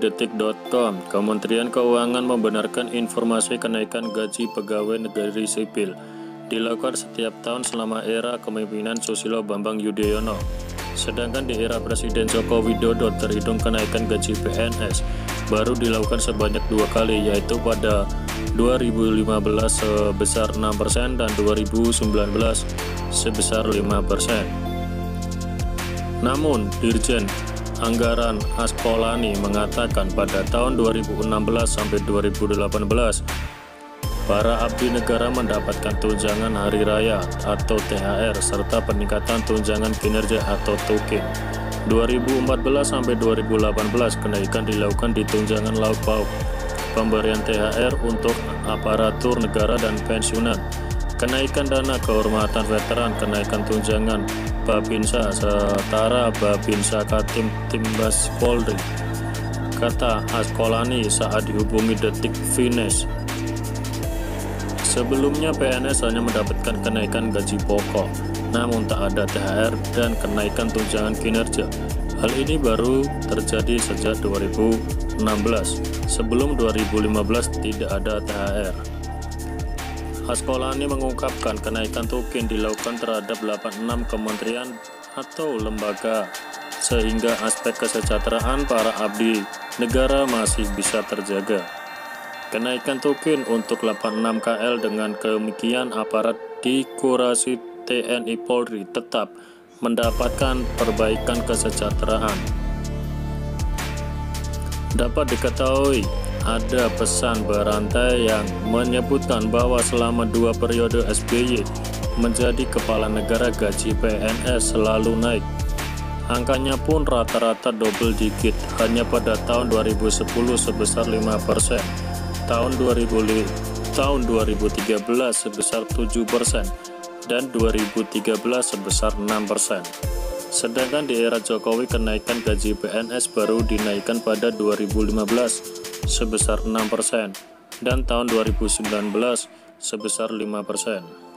detik.com, Kementerian Keuangan membenarkan informasi kenaikan gaji pegawai negeri sipil dilakukan setiap tahun selama era kepemimpinan Susilo Bambang Yudhoyono. Sedangkan di era Presiden Joko Widodo terhitung kenaikan gaji PNS baru dilakukan sebanyak 2 kali, yaitu pada 2015 sebesar 6% dan 2019 sebesar 5%. Namun, Dirjen Anggaran Askolani mengatakan pada tahun 2016 sampai 2018 para abdi negara mendapatkan tunjangan hari raya atau THR serta peningkatan tunjangan kinerja atau TUKIN. 2014 sampai 2018 kenaikan dilakukan di tunjangan lauk pauk, pemberian THR untuk aparatur negara dan pensiunan, kenaikan dana kehormatan veteran, kenaikan tunjangan Babinsa setara Babinsa Katim Timbas Polri, kata Askolani saat dihubungi Detik Finance. Sebelumnya PNS hanya mendapatkan kenaikan gaji pokok, namun tak ada THR dan kenaikan tunjangan kinerja. Hal ini baru terjadi sejak 2016. Sebelum 2015 tidak ada THR. Askolani mengungkapkan kenaikan TUKIN dilakukan terhadap 86 kementerian atau lembaga, sehingga aspek kesejahteraan para abdi negara masih bisa terjaga. Kenaikan TUKIN untuk 86 KL dengan demikian aparat di kurasi TNI Polri tetap mendapatkan perbaikan kesejahteraan. Dapat diketahui, ada pesan berantai yang menyebutkan bahwa selama 2 periode SBY menjadi kepala negara gaji PNS selalu naik. Angkanya pun rata-rata double digit, hanya pada tahun 2010 sebesar 5%, tahun 2013 sebesar 7%, dan 2013 sebesar 6%. Sedangkan di era Jokowi kenaikan gaji PNS baru dinaikkan pada 2015 sebesar 6% dan tahun 2019 sebesar 5%.